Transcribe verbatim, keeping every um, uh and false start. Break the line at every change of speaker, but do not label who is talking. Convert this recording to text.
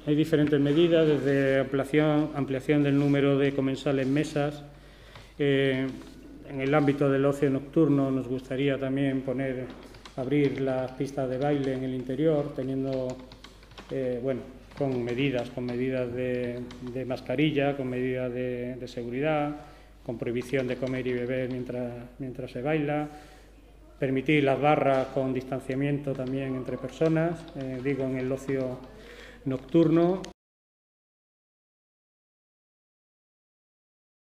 hay diferentes medidas, desde ampliación, ampliación del número de comensales mesas. Eh, en el ámbito del ocio nocturno nos gustaría también poner, abrir las pistas de baile en el interior, teniendo, eh, bueno, con medidas, con medidas de, de mascarilla, con medidas de, de seguridad, con prohibición de comer y beber mientras, mientras se baila, permitir las barras con distanciamiento también entre personas, eh, digo, en el ocio nocturno.